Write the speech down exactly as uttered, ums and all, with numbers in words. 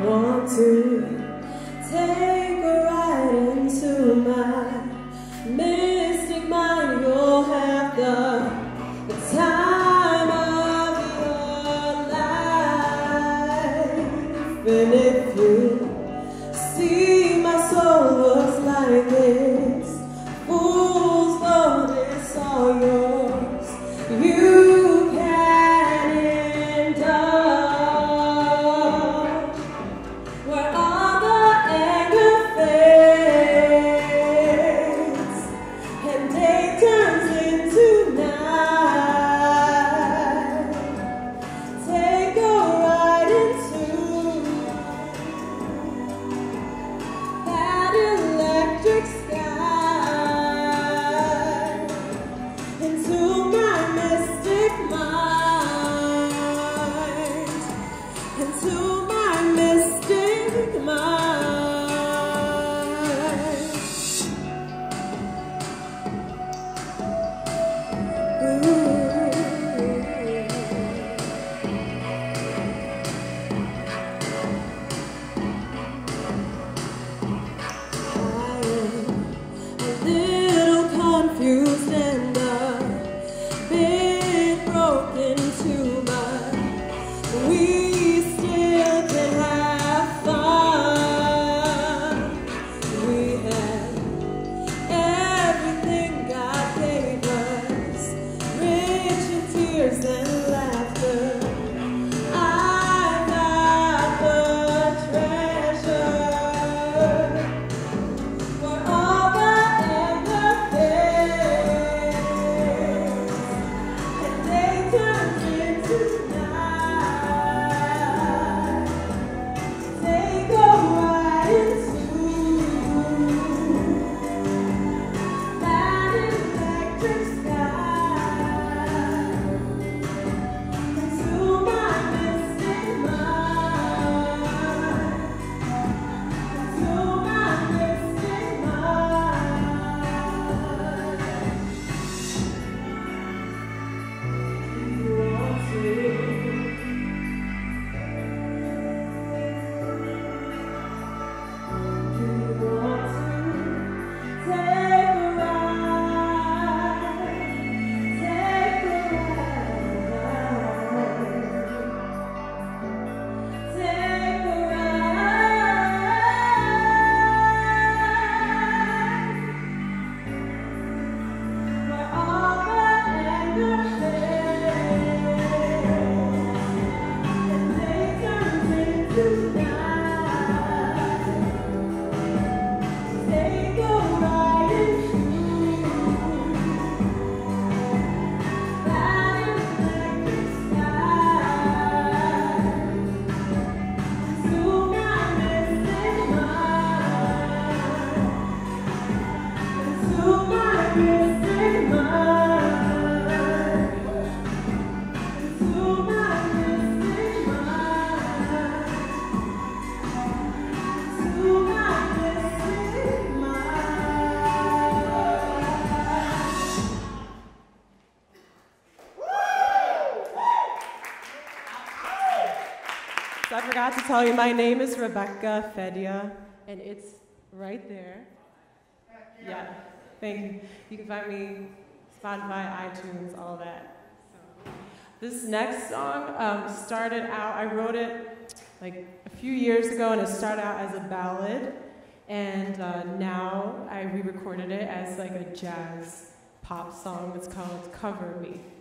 want to take a ride into my mystic mind. You'll have the, the time of your life. And if you see my soul looks like this, fool's gold is all yours. You can indulge where all the anger fades and day turns into night. Take a ride into that electric sky, into my mystic mind, into my mystic mind. Little confused and a bit broken too, but we still can have fun. We had everything God gave us, rich in tears and laughter. I got the treasure where all the anger fades and day turns into night. Take a ride into that electric sky, into my mystic mind, into my mystic mind. You want to You want to take a ride, take a ride, take a ride, where all the anger fades and day turns into night. Take a ride into that electric sky, into my mystic mind, into my mystic mind, into my mystic mind, into my mystic mind. So I forgot to tell you, my name is Rebecca Fedia, and it's right there. Yeah, thank you. You can find me Spotify, iTunes, all that. So, this next song um, started out, I wrote it like a few years ago, and it started out as a ballad, and uh, now I re-recorded it as like a jazz pop song. It's called Cover Me.